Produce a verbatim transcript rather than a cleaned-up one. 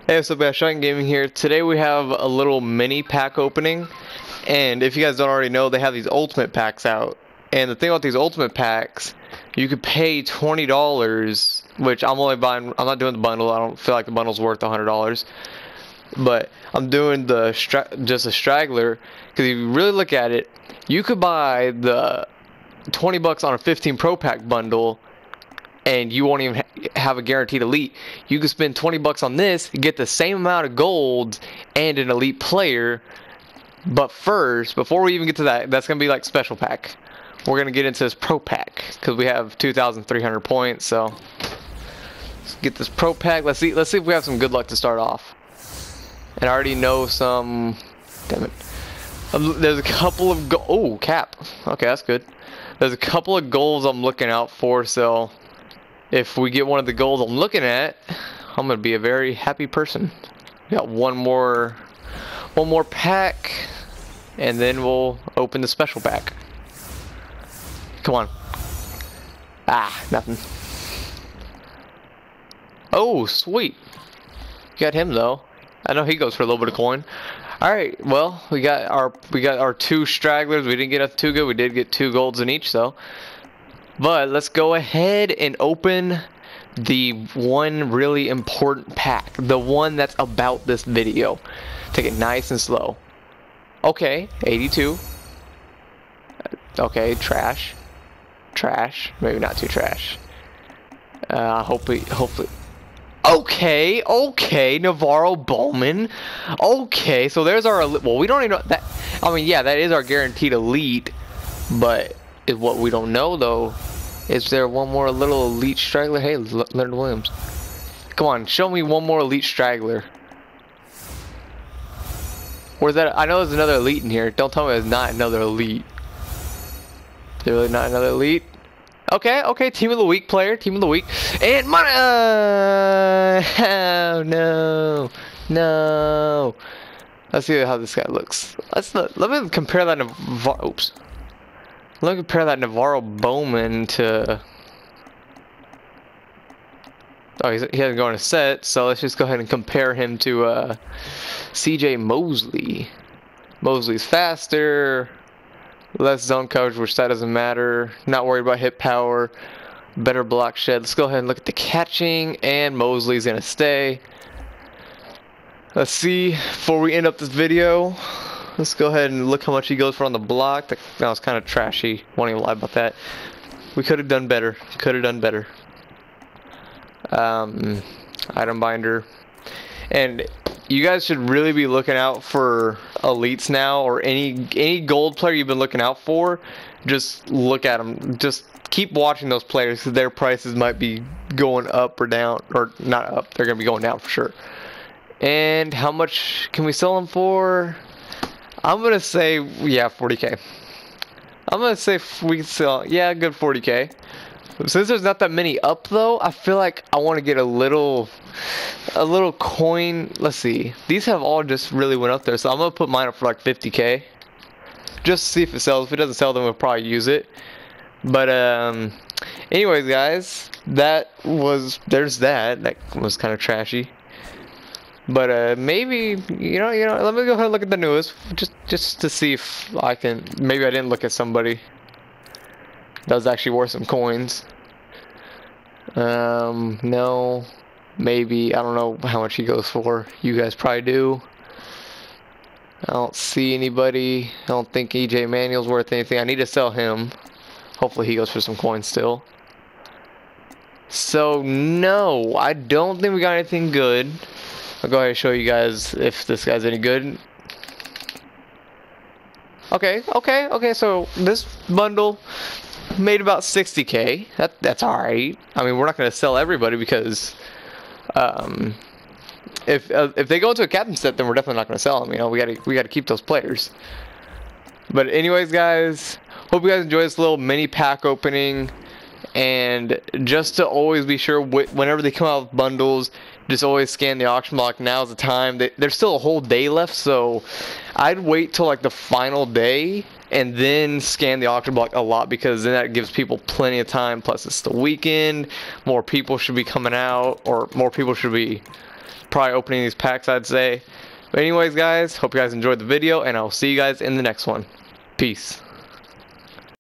Hey, what's up guys, Shine Gaming here. Today we have a little mini pack opening, and if you guys don't already know, they have these ultimate packs out. And the thing about these ultimate packs, you could pay twenty dollars, which I'm only buying, I'm not doing the bundle, I don't feel like the bundle's worth one hundred dollars. But I'm doing the stra just a straggler, because if you really look at it, you could buy the twenty bucks on a fifteen Pro Pack bundle, and you won't even ha have a guaranteed elite. You can spend twenty bucks on this, get the same amount of gold and an elite player. But first, before we even get to that, that's gonna be like special pack. We're gonna get into this Pro Pack because we have two thousand three hundred points. So let's get this Pro Pack. Let's see. Let's see if we have some good luck to start off. And I already know some. Damn it. Um, there's a couple of go oh cap. Okay, that's good. There's a couple of goals I'm looking out for. So if we get one of the goals I'm looking at, I'm gonna be a very happy person. We got one more, one more pack, and then we'll open the special pack. Come on. Ah, nothing. Oh, sweet. Got him though. I know he goes for a little bit of coin. All right, well, we got our we got our two stragglers. We didn't get us too good. We did get two golds in each though. But let's go ahead and open the one really important pack, the one that's about this video. Take it nice and slow. Okay, eighty-two. Okay, trash, trash. Maybe not too trash. Uh, hopefully, hopefully. Okay, okay, Navarro Bowman. Okay, so there's our elite. Well, we don't even know that. I mean, yeah, that is our guaranteed elite. But is what we don't know though. Is there one more little elite straggler? Hey, Leonard Williams. Come on, show me one more elite straggler. Where's that? I know there's another elite in here. Don't tell me there's not another elite. Is there really not another elite? Okay, okay, team of the week player, team of the week, and money. Uh, oh no, no. Let's see how this guy looks. Let's let, let me compare that to. Oops. Let me compare that Navarro Bowman to. Oh, he's, he hasn't gone to set, so let's just go ahead and compare him to uh, C J Mosley. Mosley's faster. Less zone coverage, which that doesn't matter. Not worried about hit power. Better block shed. Let's go ahead and look at the catching, and Mosley's gonna stay. Let's see, before we end up this video, let's go ahead and look how much he goes for on the block. That, that was kind of trashy. Won't even lie about that. We could have done better. Could have done better. Um, item binder. And you guys should really be looking out for elites now, or any any gold player you've been looking out for. Just look at them. Just keep watching those players, because their prices might be going up or down, or not up. They're gonna be going down for sure. And how much can we sell them for? I'm gonna say, yeah, forty K. I'm gonna say we can sell, yeah, good forty K. Since there's not that many up though, I feel like I want to get a little, a little coin. Let's see. These have all just really went up there, so I'm gonna put mine up for like fifty K, just to see if it sells. If it doesn't sell, then we'll probably use it. But um, anyways, guys, that was there's that. That was kind of trashy. But uh, maybe you know, you know. Let me go ahead and look at the newest, just just to see if I can. Maybe I didn't look at somebody that was actually worth some coins. Um, no, maybe, I don't know how much he goes for. You guys probably do. I don't see anybody. I don't think E J Manuel's worth anything. I need to sell him. Hopefully he goes for some coins still. So, no, I don't think we got anything good. I'll go ahead and show you guys if this guy's any good. Okay, okay, okay, so this bundle made about sixty K. That that's all right. I mean, we're not gonna sell everybody because um, if uh, if they go into a captain set, then we're definitely not gonna sell them. You know, we gotta we gotta keep those players. But anyways, guys, hope you guys enjoy this little mini pack opening. And just to always be sure, wh whenever they come out with bundles, just always scan the auction block. Now's the time. They, there's still a whole day left, so I'd wait till like the final day and then scan the auction block a lot, because then that gives people plenty of time. Plus, it's the weekend. More people should be coming out, or more people should be probably opening these packs, I'd say. But anyways, guys, hope you guys enjoyed the video, and I'll see you guys in the next one. Peace.